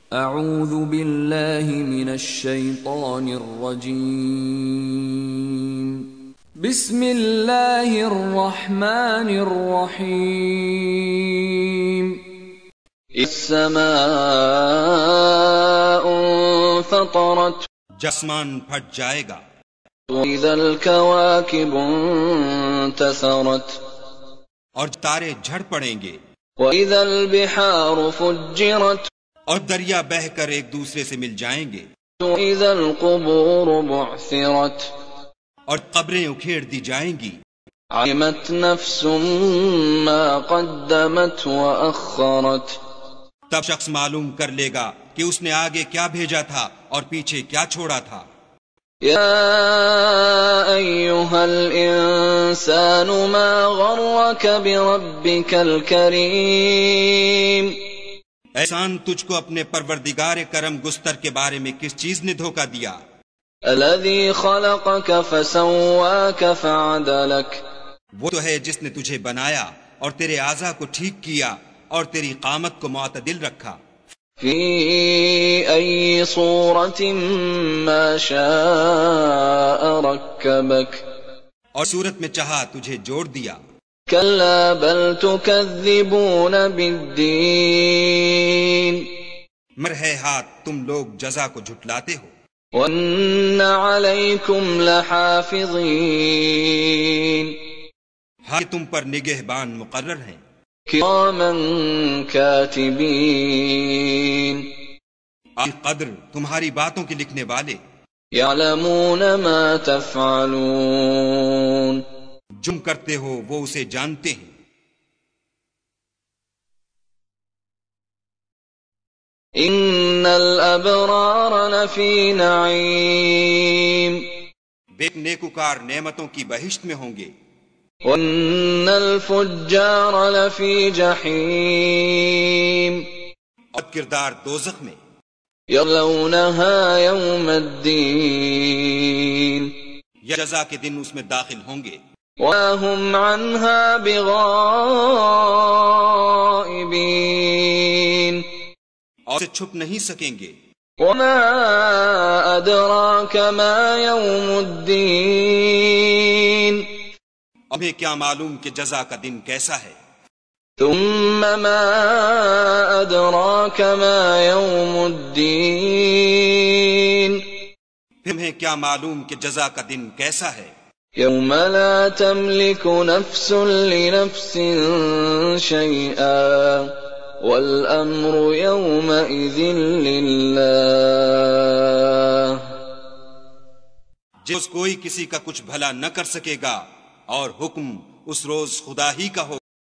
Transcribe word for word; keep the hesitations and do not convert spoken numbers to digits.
اعوذ باللہ من الشیطان الرجیم بسم اللہ الرحمن الرحیم السماء انفطرت جسمان پھٹ جائے گا، وَإِذَا الْكَوَاكِبُ انتثرت اور تارے جھڑ پڑیں گے، وَإِذَا الْبِحَارُ فُجِّرت اور دریا بہہ کر ایک دوسرے سے مل جائیں گے، وَإِذَا الْقُبُورُ بُعْثِرت اور قبریں اکھیڑ دی جائیں گی۔ عَلِمَتْ نَفْسٌ مَّا قَدَّمَتْ وَأَخَّرَتْ تب شخص معلوم کر لے گا کہ اس نے آگے کیا بھیجا تھا اور پیچھے کیا چھوڑا تھا۔ یا ایھا الانسان ما غرک بربک الکریم، احسان تجھ کو اپنے پروردگار کرم گستر کے بارے میں کس چیز نے دھوکہ دیا؟ الذی خلقک فسواک فعدلک، وہ تو ہے جس نے تجھے بنایا اور تیرے اعضاء کو ٹھیک کیا اور تیری قامت کو معتدل رکھا۔ فی ای صورت ما شاء رکبک، اور صورت میں چاہا تجھے جوڑ دیا۔ کلا بل تکذبون بالدین، مر ہے ہاتھ تم لوگ جزا کو جھٹلاتے ہو۔ وَإِنَّ عَلَيْكُمْ لَحَافِظِينَ، ہاں تم پر نگہبان مقرر ہیں، کِرَامًا کاتبین، عالی قدر تمہاری باتوں کے لکھنے والے، یعلمون ما تفعلون، جم کرتے ہو وہ اسے جانتے ہیں۔ ان الابرار لفی نعیم، بے نیکوکار نعمتوں کی بہشت میں ہوں گے، وان الفجار لفی جحیم، اور کردار دوزخ میں، یصلونها یوم الدین، یا جزا کے دن اس میں داخل ہوں گے، وما هم عنها بغائبین، اور سے چھپ نہیں سکیں گے۔ وما ادراک ما یوم الدین، ہمیں کیا معلوم کہ جزا کا دن کیسا ہے۔ ثم ما ادراک ما یوم الدین، ہمیں کیا معلوم کہ جزا کا دن کیسا ہے۔ یوم لا تملک نفس لنفس شیئا والامر یومئذ للہ، جس کوئی کسی کا کچھ بھلا نہ کر سکے گا اور حکم اس روز خدا ہی کا ہوگا۔